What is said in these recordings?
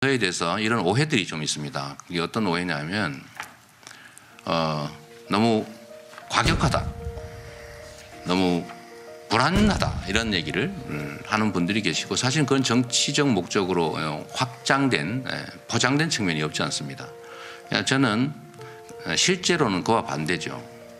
저에 대해서 이런 오해들이 좀 있습니다. 이게 어떤 오해냐면 너무 과격하다, 너무 불안하다 이런 얘기를 하는 분들이 계시고, 사실 그건 정치적 목적으로 확장된 포장된 측면이 없지 않습니다. 저는 실제로는 그와 반대죠.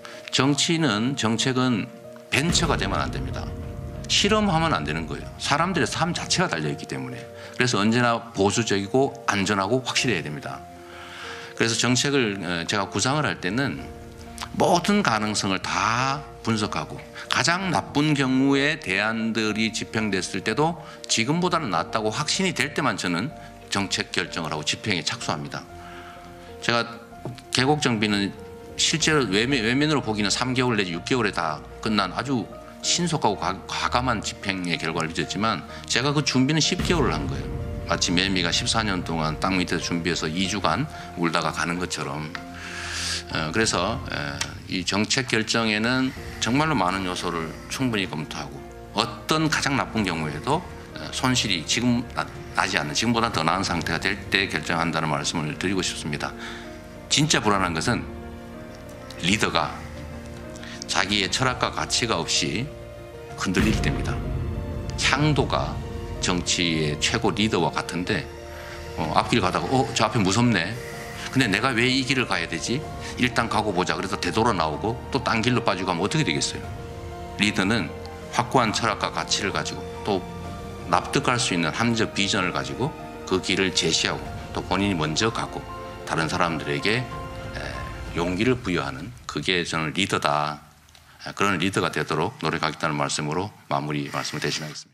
정책은 벤처가 되면 안 됩니다. 실험하면 안 되는 거예요. 사람들의 삶 자체가 달려있기 때문에. 그래서 언제나 보수적이고 안전하고 확실해야 됩니다. 그래서 정책을 제가 구상을 할 때는 모든 가능성을 다 분석하고, 가장 나쁜 경우의 대안들이 집행됐을 때도 지금보다는 낫다고 확신이 될 때만 저는 정책 결정을 하고 집행에 착수합니다. 제가 계곡 정비는 실제로 외면으로 보기는 3개월 내지 6개월에 다 끝난 아주 신속하고 과감한 집행의 결과를 빚었지만, 제가 그 준비는 10개월을 한 거예요. 마치 매미가 14년 동안 땅 밑에서 준비해서 2주간 울다가 가는 것처럼. 그래서 이 정책 결정에는 정말로 많은 요소를 충분히 검토하고, 어떤 가장 나쁜 경우에도 손실이 지금 나지 않는, 지금보다 더 나은 상태가 될 때 결정한다는 말씀을 드리고 싶습니다. 진짜 불안한 것은 리더가 자기의 철학과 가치가 없이 흔들릴 때입니다. 향도가 정치의 최고 리더와 같은데 앞길 가다가 저 앞에 무섭네, 근데 내가 왜 이 길을 가야 되지? 일단 가고 보자. 그래서 되돌아 나오고 또 딴 길로 빠지고 하면 어떻게 되겠어요? 리더는 확고한 철학과 가치를 가지고 또 납득할 수 있는 합리적 비전을 가지고 그 길을 제시하고, 또 본인이 먼저 가고 다른 사람들에게 용기를 부여하는, 그게 저는 리더다. 그런 리더가 되도록 노력하겠다는 말씀으로 마무리 말씀을 대신하겠습니다.